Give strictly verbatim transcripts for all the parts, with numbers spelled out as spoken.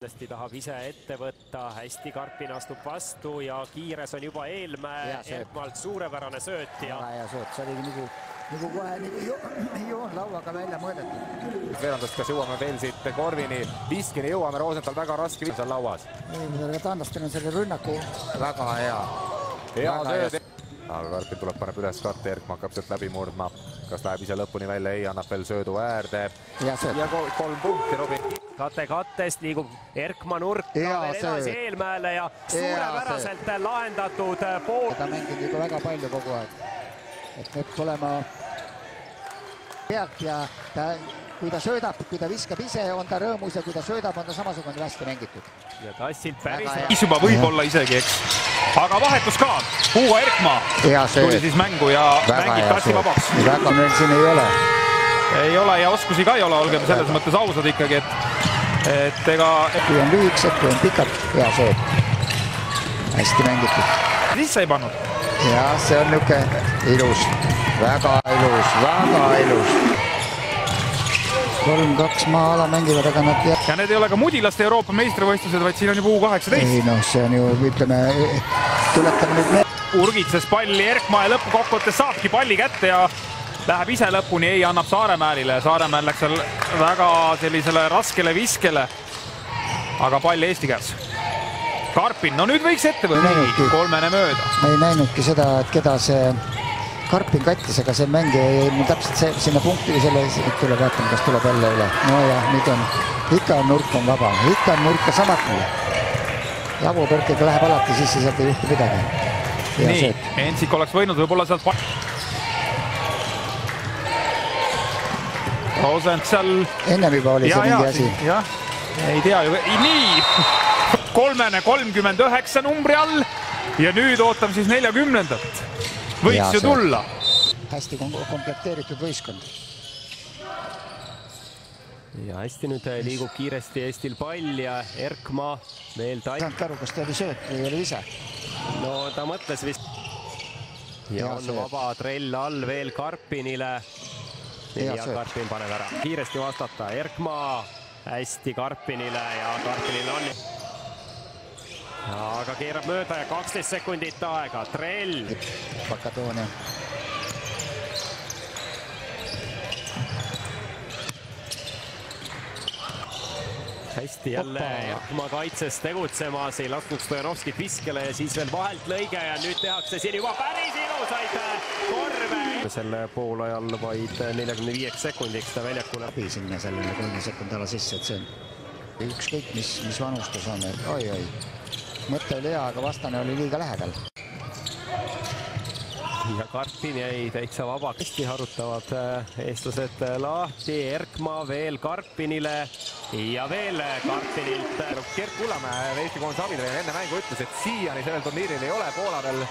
Tõesti tahab ise ette võtta, hästi Karpin astub vastu ja kiires on juba Eelmäe, Erkmaalt suurepärane sööt. Ja väga hea sööt, see oli nagu, nagu kohe nagu joon lauaga välja mõõdetud. Veerandast, kas jõuame veel siit Korvini, Viskini jõuame, Rosenthal väga raske seal lauas. Taanlastel on selle rünnaku väga hea. Hea sööd. Aga Karpin tuleb, paneb üles katte, Erkma hakkab sealt läbi murdma. Kas läheb ise lõpuni välja, ei, annab veel söödu äärde. Ja, ja kolm punkti, Robin. Kate kattest liigub Erkma nurka veel edasi Eelmäele ja suurepäraselt lahendatud pool. Ta mängib juba väga palju kogu aeg. Et nüüd olema pealt ja ta, kui ta söödab, kui ta viskab ise, on ta rõõmus ja kui ta söödab, on ta samasugune hästi mängitud. Ja tassilt päris Is juba võib-olla isegi, eks. Aga vahetus ka. Hugo Erkma tuli siis mängu ja mängib tassi vabaks. Väga meil siin ei ole. Ei ole ja oskusi ka ei ole, olgem selles mõttes ausad ikkagi, et, et ega... Kui on lühiksed, kui on pikad, hea sööd. Hästi mängitud. Sisse ei pannud. Ja see on niuke ilus. Väga ilus, väga ilus. kolm kaks maa ala mängivad, aga nad... Ja need ei ole ka mudilaste Euroopa meistrivõistlused, vaid siin on juba U kaheksateist. Ei, noh, see on ju, ütleme, tuletame nüüd... Urgitses palli Erkma ja lõpukokkuvõttes saabki palli kätte ja läheb ise lõpuni, ei annab Saaremäelile. Saaremäel läks seal väga sellisele raskele viskele, aga palli Eesti käes. Karpin, no nüüd võiks ette või nii, kolmene mööda. Me ei näinudki seda, et keda see Karpin kattis, aga see mäng ei mul täpselt see, sinna punkti selle tuleb vaatama, kas tuleb jälle üle. No ja nüüd on, ikka on nurk on vaba, ikka on nurka samatmine. Javu Põrkega läheb alati sisse, sealt ei juhtu midagi. Nii, Ensik oleks võinud võib-olla sealt Rosenthal ennem juba oli see mingi asi. Jah, ei tea ju. Nii, kolmene kolmkümmend üheksa numbri all ja nüüd ootam siis neljakümnendat. Võiks ju tulla. Hästi komplekteeritud võistkond. Ja hästi nüüd liigub kiiresti Eestil pall ja Erkma veel ta... Saanud aru, kas ta oli sööt või oli ise? No ta mõtles vist. Ja on vaba trell all veel Karpinile. Ja Karpin paneb ära. Kiiresti vastata. Erkma hästi Karpinile ja Karpinile on. Aga keerab mööda ja kaksteist sekundit aega. Trell. Pakatoonia. Hästi jälle Erkma kaitses tegutsemas, ei lasknud Stojanovskit viskele ja siis veel vahelt lõige ja nüüd tehakse siin juba päris ilusaid korve. Selle poolajal vaid neljakümne viieks sekundiks ta väljakule. Läbi sinna sellele kolme sekundi ala sisse, et see on ükskõik, mis, mis vanustus on. Oi, oi. Mõte oli hea, aga vastane oli liiga lähedal. Ja Karpin jäi täitsa vaba. Hästi harutavad eestlased lahti. Erkma veel Karpinile ja veel Karpinilt. Gert Kullamäe, Eesti koondise abitreener enne mängu ütles, et siiani sellel turniiril ei ole Poola veel.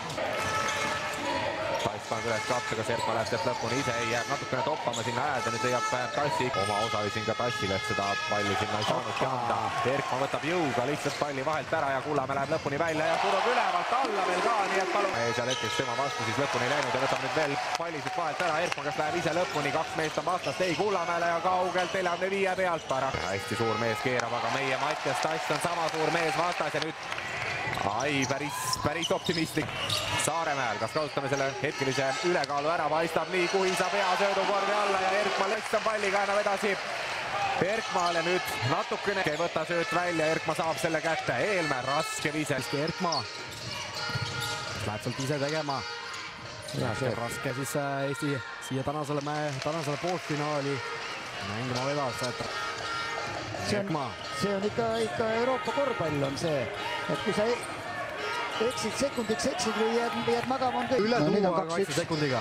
Tass pannud üles katse, kas Erkma läheb sealt lõpuni ise, ei jääb natukene toppama sinna äärde, nüüd leiab Tassi. Oma osa oli siin ka Tassile, et seda palli sinna ei saanudki anda. Erkma võtab jõuga lihtsalt palli vahelt ära ja Kullamäe läheb lõpuni välja ja surub ülevalt alla veel ka, nii et palun. Seal hetkeks tema vastu siis lõpuni läinud ja võtab nüüd veel palli siit vahelt ära. Erkma, kas läheb ise lõpuni, kaks meest on vastast, ei Kullamäele ja kaugelt neljakümne viie pealt para. Hästi suur mees keerab, aga meie Mattias Tass on sama suur mees vastas ja nüüd ai, päris, päris optimistlik. Saaremäel, kas kasutame selle hetkelise ülekaalu ära, paistab nii, kui saab hea söödukorvi alla ja Erkma lõksam palliga annab edasi Erkmaale nüüd natukene. Ei võta sööt välja, Erkma saab selle kätte. Eelmäe raske viise. Erkma läheb sealt ise tegema. Ja see raske siis Eesti siia tänasele, tänasele poolfinaali mängima vedada. See on, see on ikka, ikka Euroopa korvpall on see, et kui sa eksid sekundiks eksid või jääd, jääd magama on kõik. Üle no, tuua kaitse sekundiga.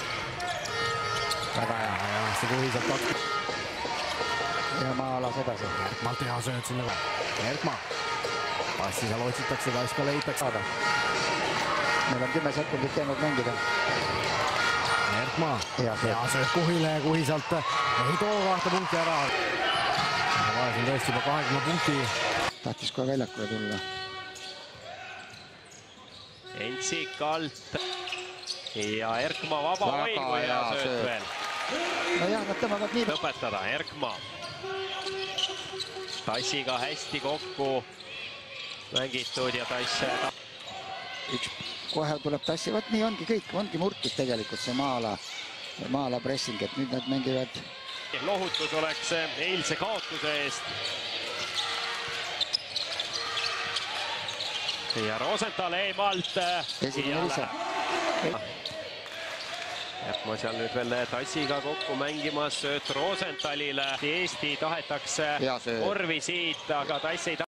Väga hea, ja see kuhiselt kaks. Ja maa alas edasi. Erkmalt hea sööd sinna ka. Erkma. Passi seal otsitakse, kas ka leitakse. Meil on kümme sekundit jäänud mängida. Erkma. Hea sööd kuhile ja kuhi sealt ei too kahte punkti ära. Vahes on tõesti juba kahekümne punkti. Tahtis kohe väljakule tulla. Ensik alt ja Erkma vaba hoid, kui hea sööt veel. No jah, nad tõmbavad nii. Lõpetada, Erkma. Tassiga hästi kokku mängitud ja Tass üks kohe tuleb Tassi, vot nii ongi kõik, ongi murtud tegelikult see maa-ala, maa-ala pressing, et nüüd nad mängivad. Lohutus oleks eilse kaotuse eest. Ja Rosenthal eemalt. Esimene lisa. Jätma seal nüüd veel Tassiga kokku mängimas sööt Rosenthalile. Eesti tahetakse korvi siit, aga Tass ei taha.